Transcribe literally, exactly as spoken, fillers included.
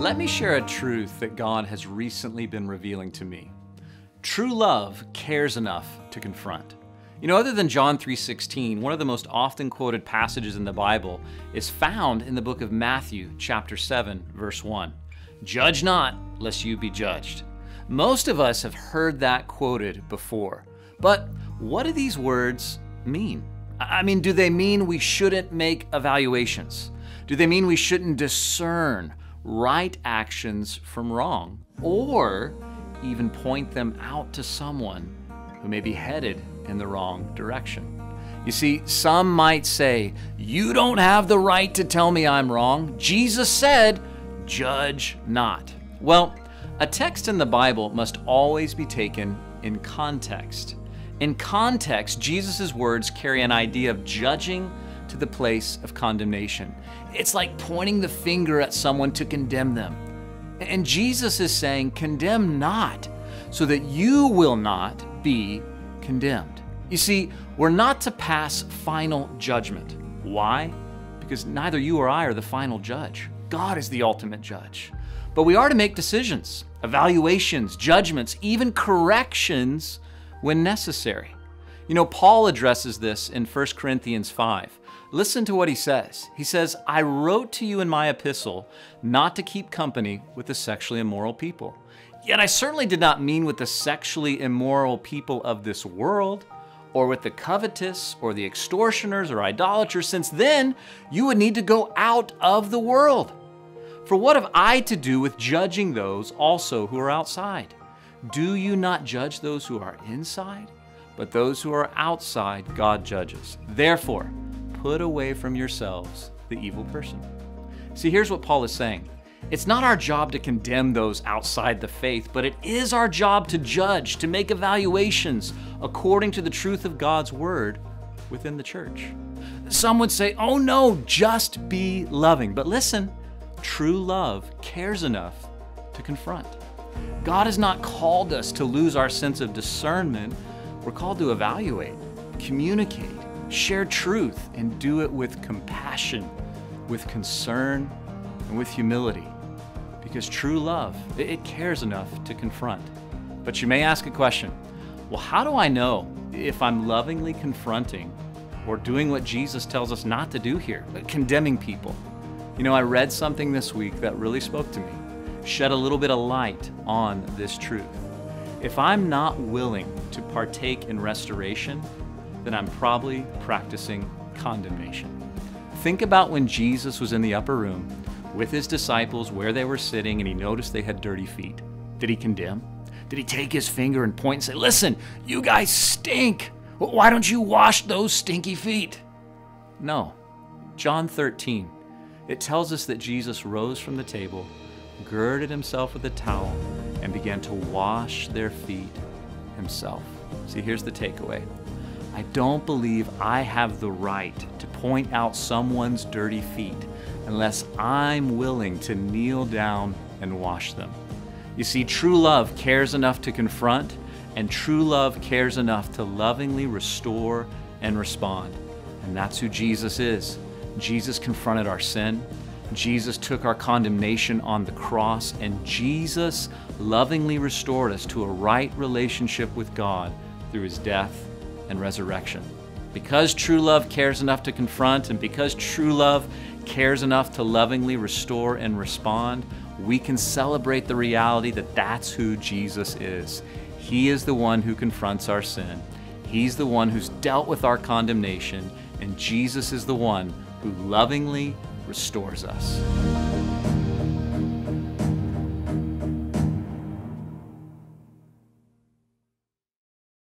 Let me share a truth that God has recently been revealing to me. True love cares enough to confront. You know, other than John three sixteen, one of the most often quoted passages in the Bible is found in the book of Matthew, chapter seven, verse one. Judge not, lest you be judged. Most of us have heard that quoted before, but what do these words mean? I mean, do they mean we shouldn't make evaluations? Do they mean we shouldn't discern right actions from wrong, or even point them out to someone who may be headed in the wrong direction? You see, some might say, you don't have the right to tell me I'm wrong. Jesus said, judge not. Well, a text in the Bible must always be taken in context. In context, Jesus' words carry an idea of judging to the place of condemnation. It's like pointing the finger at someone to condemn them. And Jesus is saying, condemn not, so that you will not be condemned. You see, we're not to pass final judgment. Why? Because neither you or I are the final judge. God is the ultimate judge. But we are to make decisions, evaluations, judgments, even corrections when necessary. You know, Paul addresses this in First Corinthians five. Listen to what he says. He says, I wrote to you in my epistle not to keep company with the sexually immoral people. Yet I certainly did not mean with the sexually immoral people of this world, or with the covetous, or the extortioners, or idolaters, since then you would need to go out of the world. For what have I to do with judging those also who are outside? Do you not judge those who are inside? But those who are outside God judges. Therefore, put away from yourselves the evil person. See, here's what Paul is saying. It's not our job to condemn those outside the faith, but it is our job to judge, to make evaluations according to the truth of God's word within the church. Some would say, oh no, just be loving. But listen, true love cares enough to confront. God has not called us to lose our sense of discernment. We're called to evaluate, communicate, share truth, and do it with compassion, with concern, and with humility. Because true love, it cares enough to confront. But you may ask a question, well, how do I know if I'm lovingly confronting or doing what Jesus tells us not to do here, condemning people? You know, I read something this week that really spoke to me, shed a little bit of light on this truth. If I'm not willing to partake in restoration, then I'm probably practicing condemnation. Think about when Jesus was in the upper room with his disciples where they were sitting and he noticed they had dirty feet. Did he condemn? Did he take his finger and point and say, listen, you guys stink. Why don't you wash those stinky feet? No. John thirteen, it tells us that Jesus rose from the table, girded himself with a towel, and began to wash their feet himself. See, here's the takeaway. I don't believe I have the right to point out someone's dirty feet unless I'm willing to kneel down and wash them. You see, true love cares enough to confront, and true love cares enough to lovingly restore and respond. And that's who Jesus is. Jesus confronted our sin. Jesus took our condemnation on the cross, and Jesus lovingly restored us to a right relationship with God through his death and resurrection. Because true love cares enough to confront, and because true love cares enough to lovingly restore and respond, we can celebrate the reality that that's who Jesus is. He is the one who confronts our sin. He's the one who's dealt with our condemnation, and Jesus is the one who lovingly restores us.